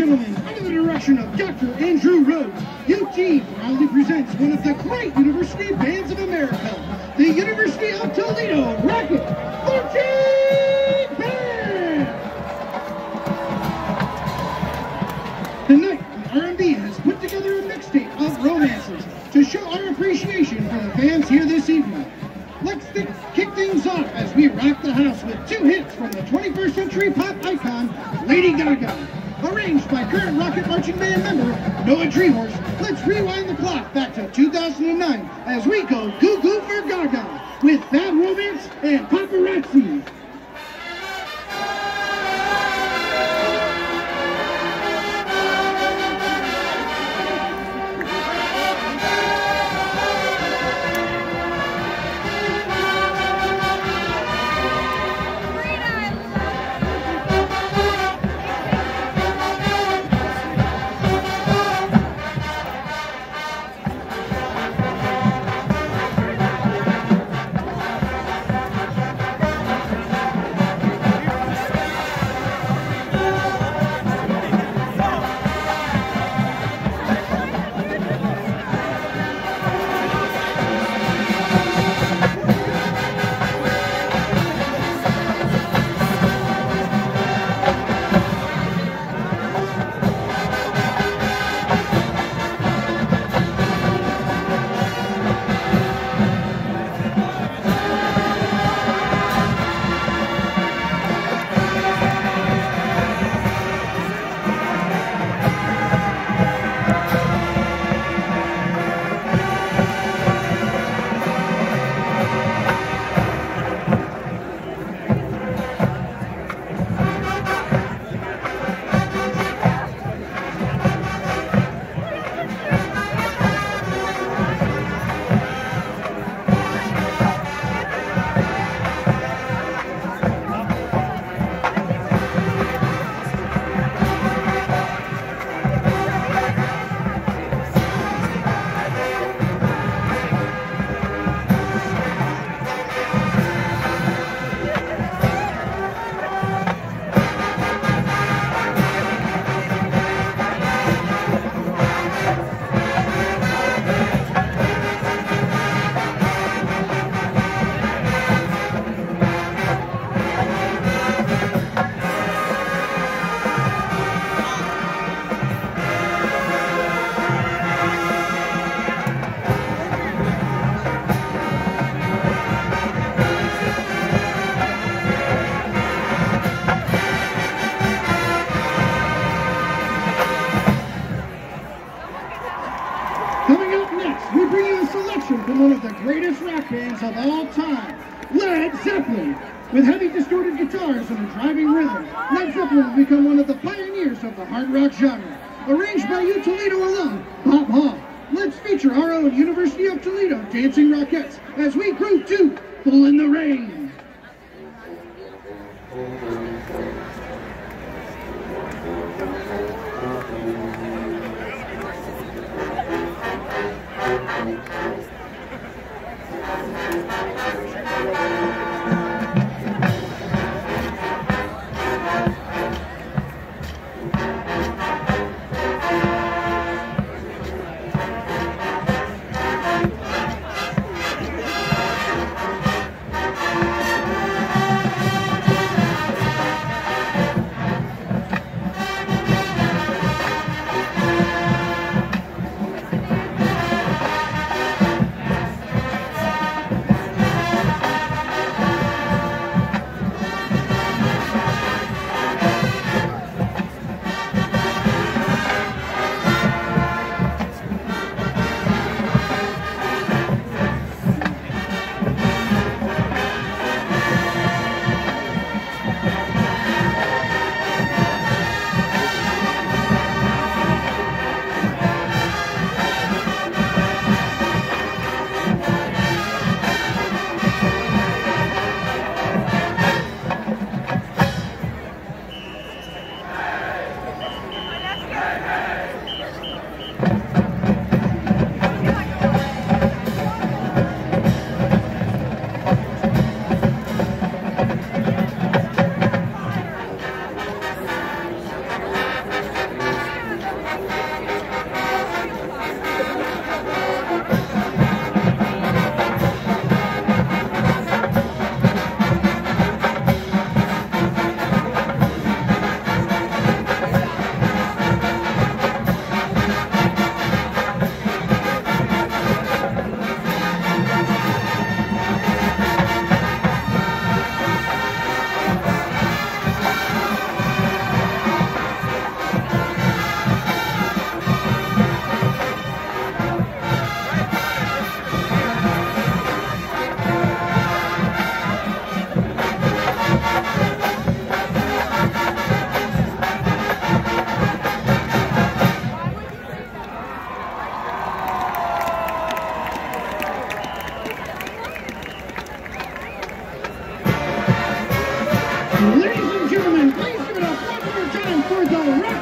gentlemen, under the direction of Dr. Andrew Rhodes, UT proudly presents one of the great university bands of America, the University of Toledo Rocket Marching Band! Tonight, the R&B has put together a mixtape of romances to show our appreciation for the fans here this evening. Let's kick things off as we rock the house with two hits from the 21st century pop icon, Lady Gaga. Arranged by current Rocket Marching Band member, Noah Treehorse, let's rewind the clock back to 2009 as we go goo-goo for Gaga with Bad Romance and Paparazzi. From one of the greatest rock bands of all time, Led Zeppelin. With heavy distorted guitars and a driving rhythm, Led Zeppelin will become one of the pioneers of the hard rock genre. Arranged by Toledo alum, Bob Hall. Let's feature our own University of Toledo Dancing Rockettes as we groove to Bull in the Rain.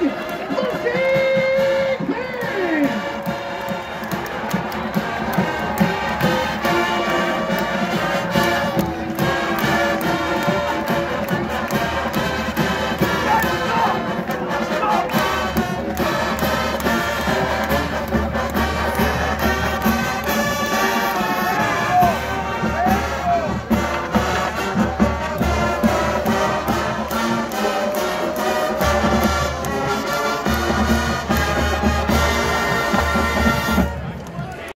second.